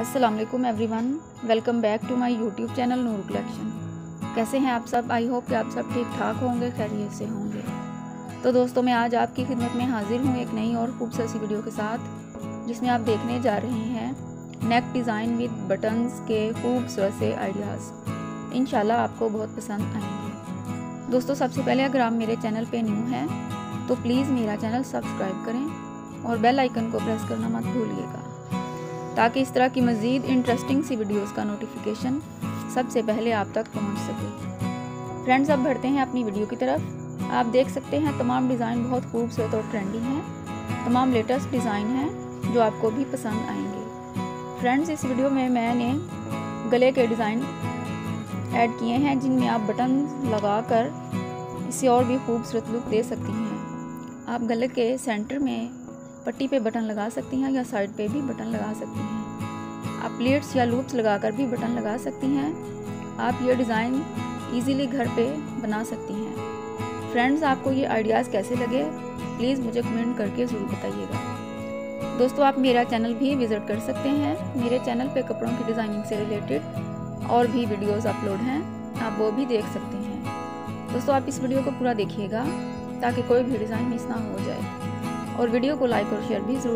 अस्सलाम वालेकुम everyone, welcome back to my YouTube channel Noor collection. कैसे हैं आप सब? आई होप कि आप सब ठीक ठाक होंगे, खैरियत से होंगे। तो दोस्तों, मैं आज आपकी खिदमत में हाजिर हूँ एक नई और खूबसूरत सी वीडियो के साथ, जिसमें आप देखने जा रहे हैं नेक डिज़ाइन विद बटन्स के खूबसूरत से आइडियाज़। इंशाल्लाह आपको बहुत पसंद आएंगे। दोस्तों, सबसे पहले अगर आप मेरे चैनल पे न्यू हैं तो प्लीज़ मेरा चैनल सब्सक्राइब करें और बेल आइकन को प्रेस करना मत भूलिएगा, ताकि इस तरह की मज़ीद इंटरेस्टिंग सी वीडियोस का नोटिफिकेशन सबसे पहले आप तक पहुंच सके। फ्रेंड्स, अब बढ़ते हैं अपनी वीडियो की तरफ। आप देख सकते हैं तमाम डिज़ाइन बहुत खूबसूरत और ट्रेंडी हैं। तमाम लेटेस्ट डिज़ाइन हैं जो आपको भी पसंद आएंगे। फ्रेंड्स, इस वीडियो में मैंने गले के डिज़ाइन ऐड किए हैं, जिनमें आप बटन लगाकर इसे और भी खूबसूरत लुक दे सकती हैं। आप गले के सेंटर में पट्टी पे बटन लगा सकती हैं या साइड पे भी बटन लगा सकती हैं। आप प्लेट्स या लूप्स लगाकर भी बटन लगा सकती हैं। आप ये डिज़ाइन इजीली घर पे बना सकती हैं। फ्रेंड्स, आपको ये आइडियाज़ कैसे लगे प्लीज़ मुझे कमेंट करके ज़रूर बताइएगा। दोस्तों, आप मेरा चैनल भी विज़िट कर सकते हैं। मेरे चैनल पे कपड़ों की डिज़ाइनिंग से रिलेटेड और भी वीडियोज़ अपलोड हैं, आप वो भी देख सकते हैं। दोस्तों, आप इस वीडियो को पूरा देखिएगा ताकि कोई भी डिज़ाइन मिस ना हो जाए, और वीडियो को लाइक और शेयर भी ज़रूर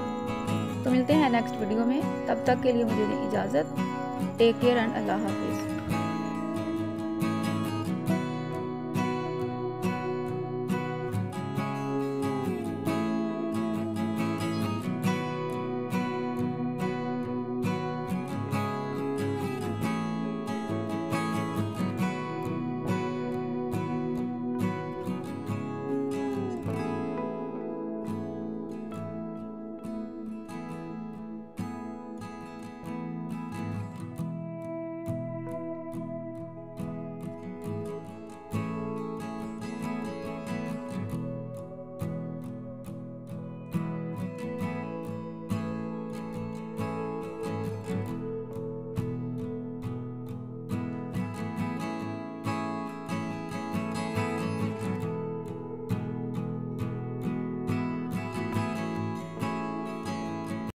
कीजिएगा। तो मिलते हैं नेक्स्ट वीडियो में, तब तक के लिए मुझे दें इजाज़त। टेक केयर एंड अल्लाह हाफिज़।